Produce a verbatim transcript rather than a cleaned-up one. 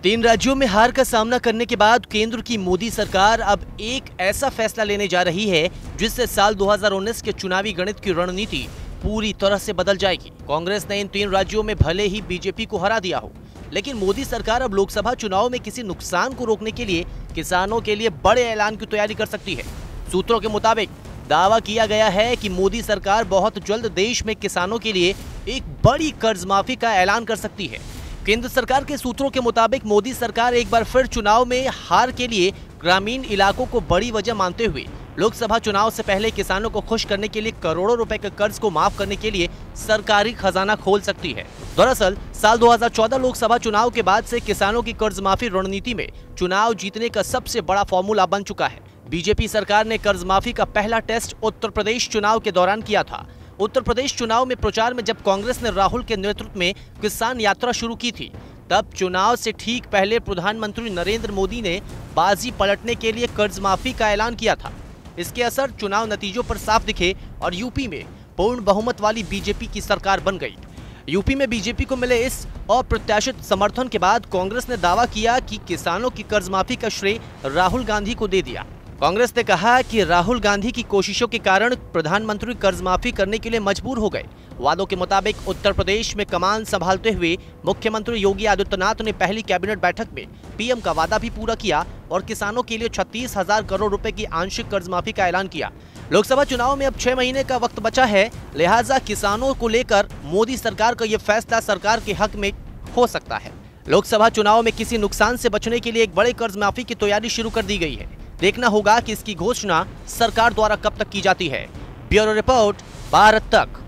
तीन राज्यों में हार का सामना करने के बाद केंद्र की मोदी सरकार अब एक ऐसा फैसला लेने जा रही है जिससे साल दो हज़ार उन्नीस के चुनावी गणित की रणनीति पूरी तरह से बदल जाएगी। कांग्रेस ने इन तीन राज्यों में भले ही बीजेपी को हरा दिया हो, लेकिन मोदी सरकार अब लोकसभा चुनाव में किसी नुकसान को रोकने के लिए किसानों के लिए बड़े ऐलान की तैयारी कर सकती है। सूत्रों के मुताबिक दावा किया गया है कि मोदी सरकार बहुत जल्द देश में किसानों के लिए एक बड़ी कर्ज माफी का ऐलान कर सकती है। केंद्र सरकार के सूत्रों के मुताबिक मोदी सरकार एक बार फिर चुनाव में हार के लिए ग्रामीण इलाकों को बड़ी वजह मानते हुए लोकसभा चुनाव से पहले किसानों को खुश करने के लिए करोड़ों रुपए के कर्ज को माफ करने के लिए सरकारी खजाना खोल सकती है। दरअसल साल दो हज़ार चौदह लोकसभा चुनाव के बाद से किसानों की कर्ज माफी रणनीति में चुनाव जीतने का सबसे बड़ा फॉर्मूला बन चुका है। बीजेपी सरकार ने कर्ज माफी का पहला टेस्ट उत्तर प्रदेश चुनाव के दौरान किया था। उत्तर प्रदेश चुनाव में प्रचार में जब कांग्रेस ने राहुल के नेतृत्व में किसान यात्रा शुरू की थी, तब चुनाव से ठीक पहले प्रधानमंत्री नरेंद्र मोदी ने बाजी पलटने के लिए कर्ज माफी का ऐलान किया था। इसके असर चुनाव नतीजों पर साफ दिखे और यूपी में पूर्ण बहुमत वाली बीजेपी की सरकार बन गई। यूपी में बीजेपी को मिले इस अप्रत्याशित समर्थन के बाद कांग्रेस ने दावा किया कि किसानों की कर्ज माफी का श्रेय राहुल गांधी को दे दिया। कांग्रेस ने कहा कि राहुल गांधी की कोशिशों के कारण प्रधानमंत्री कर्ज माफी करने के लिए मजबूर हो गए। वादों के मुताबिक उत्तर प्रदेश में कमान संभालते हुए मुख्यमंत्री योगी आदित्यनाथ ने पहली कैबिनेट बैठक में पीएम का वादा भी पूरा किया और किसानों के लिए छत्तीस हजार करोड़ रुपए की आंशिक कर्ज माफी का ऐलान किया। लोकसभा चुनाव में अब छह महीने का वक्त बचा है, लिहाजा किसानों को लेकर मोदी सरकार का ये फैसला सरकार के हक में हो सकता है। लोकसभा चुनाव में किसी नुकसान से बचने के लिए एक बड़े कर्ज माफी की तैयारी शुरू कर दी गई है। देखना होगा कि इसकी घोषणा सरकार द्वारा कब तक की जाती है। ब्यूरो रिपोर्ट, भारत तक।